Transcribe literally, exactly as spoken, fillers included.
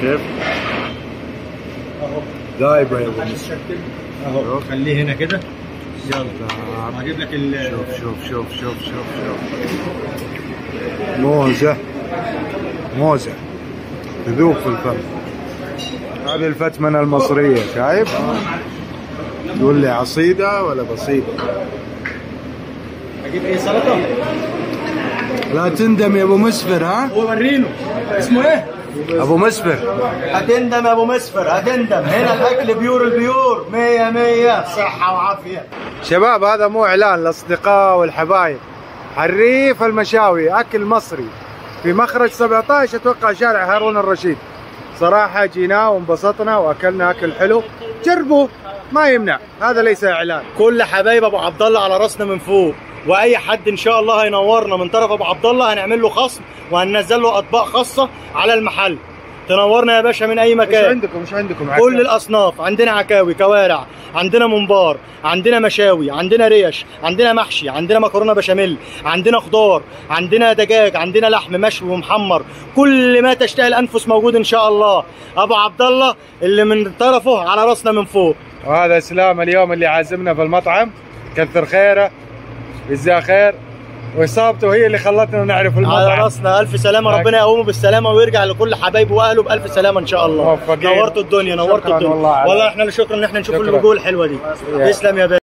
كيف؟ اهو دايبه يا ابو عشان مصر. تشكل اهو، خليه هنا كده. يلا هجيب لك ال شوف شوف شوف شوف شوف شوف موزة موزة تذوب في الفم. هذه الفتمنة المصرية، شايف؟ تقول لي عصيدة ولا بسيطة؟ اجيب ايه؟ سلطه؟ لا تندم يا ابو مسفر. ها؟ هو ورينه اسمه ايه؟ ابو مسفر. هتندم يا ابو مسفر، هتندم. هنا الاكل بيور البيور، مية مية، صحة وعافية. شباب هذا مو اعلان، الاصدقاء والحبايب، حريف المشاوي، اكل مصري في مخرج سبعة عشر، اتوقع شارع هارون الرشيد. صراحة جينا وانبسطنا واكلنا اكل حلو، جربوا ما يمنع، هذا ليس اعلان. كل حبايب ابو عبد الله على راسنا من فوق، واي حد ان شاء الله هينورنا من طرف ابو عبد الله هنعمل له خصم وهننزل له اطباق خاصة على المحل. تنورنا يا باشا من اي مكان. مش عندكم مش عندكم عكاوي. كل الاصناف عندنا، عكاوي، كوارع، عندنا ممبار، عندنا مشاوي، عندنا ريش، عندنا محشي، عندنا مكرونه بشاميل، عندنا خضار، عندنا دجاج، عندنا لحم مشوي ومحمر، كل ما تشتهي الانفس موجود ان شاء الله. ابو عبد الله اللي من طرفه على راسنا من فوق. وهذا اسلام اليوم اللي عازمنا في المطعم، كثر خيره، جزاه خير، واصابته هي اللي خلتنا نعرف المطعم. على راسنا، الف سلامه، ربنا يقومه بالسلامه ويرجع لكل حبايبه واهله بالف سلامه ان شاء الله. موفقين. نورتوا الدنيا، نورتوا الدنيا والله, والله احنا اللي شكرا ان احنا نشوف شكرا. الوجوه الحلوه دي. تسلم يا باشا.